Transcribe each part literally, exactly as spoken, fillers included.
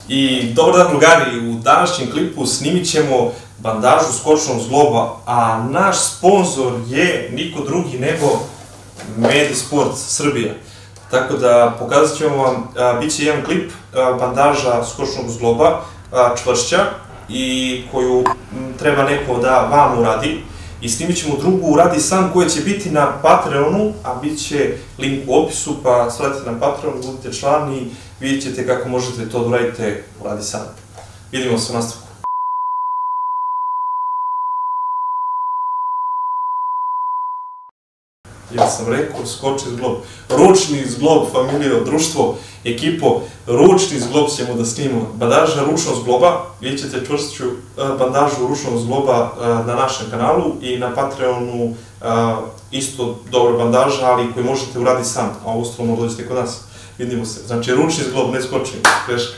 I dobar dan drugari, u današnjem klipu snimit ćemo bandažu skočnog zgloba, a naš sponzor je niko drugi nego Medisport Srbija. Tako da pokazat ćemo vam, bit će jedan klip bandaža skočnog zgloba, čvršća, i koju treba neko da vam uradi. I snimit ćemo drugu uradi sam koja će biti na Patreonu, a bit će link u opisu, pa svratite na Patreon, budite člani i vidjet ćete kako možete to da uradite uradi sam. Vidimo se u nastavku. Ja sam rekao, skočni zglob, ručni zglob, familijo, društvo, ekipo, ručni zglob ćemo da snimamo. Bandaža ručnog zgloba, vidjet ćete čvršću bandažu ručnog zgloba na našem kanalu i na Patreonu isto dobra bandaža, ali koju možete uraditi sam, a ovo ostalo možda dođete kod nas. Vidimo se. Znači, ručni zglob, ne skočni, greška.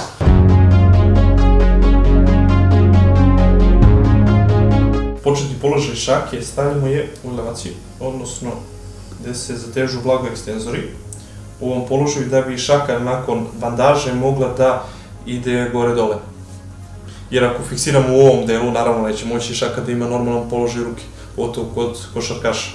Početni položaj šake, stavljamo je u elevaciju, odnosno gde se zatežu blago ekstenzori u ovom položaju, da bi šaka nakon bandaže mogla da ide gore-dole. Jer ako fiksiramo u ovom delu, naravno neće moći šaka da ima normalan položaj ruke, pogotovo kod košarkaša.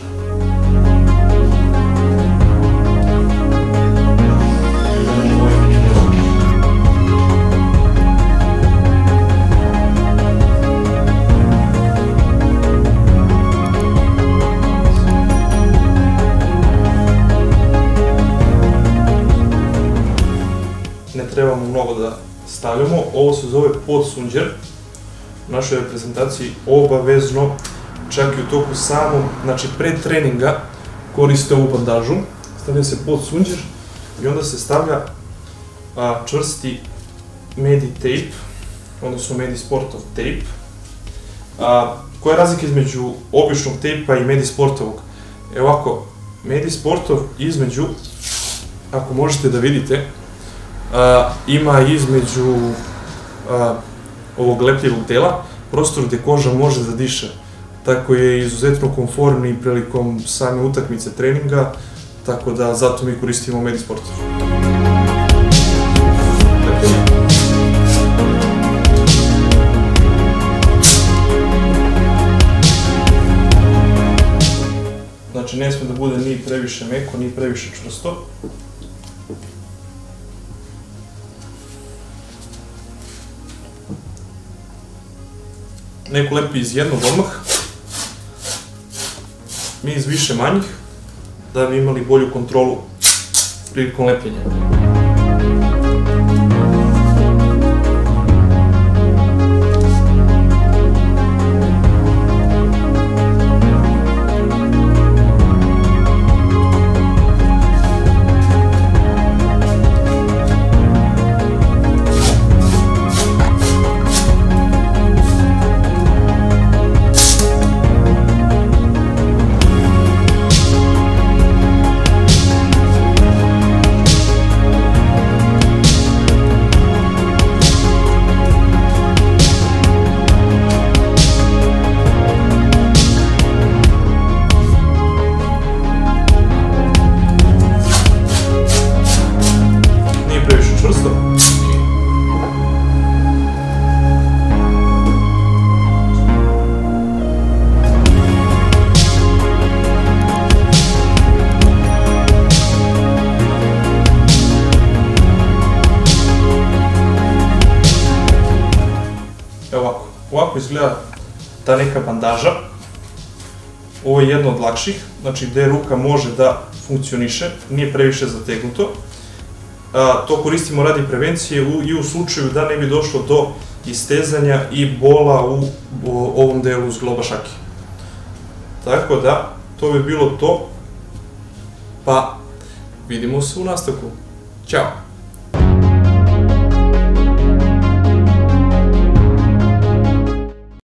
Ne trebamo mnogo da stavljamo, ovo se zove podsunđer, u našoj reprezentaciji obavezno, čak i u toku samom, znači pre treninga koriste ovu bandažu, stavlja se podsunđer i onda se stavlja čvrsti Medi tape, odnosno Medisportov tape. Koja je razlika između običnog tejpa i Medisportovog? Evo ovako, Medisportov između, ako možete da vidite, ima između ovog lepljivog dela prostor gde koža može da diše. Tako je izuzetno konformni prilikom same utakmice treninga, tako da zato mi koristimo Medisportov. Znači, ne sme da bude ni previše meko, ni previše čvrsto. Neko lepi iz jednog odmah, mi iz više manjih, da bi imali bolju kontrolu prilikom lepljenja. Ovako izgleda ta neka bandaža. Ovo je jedno od lakših, znači gde ruka može da funkcioniše, nije previše zategnuto. To koristimo radi prevencije i u slučaju da ne bi došlo do istezanja i bola u ovom delu zgloba šake. Tako da, to bi bilo to, pa vidimo se u nastavku. Ćao!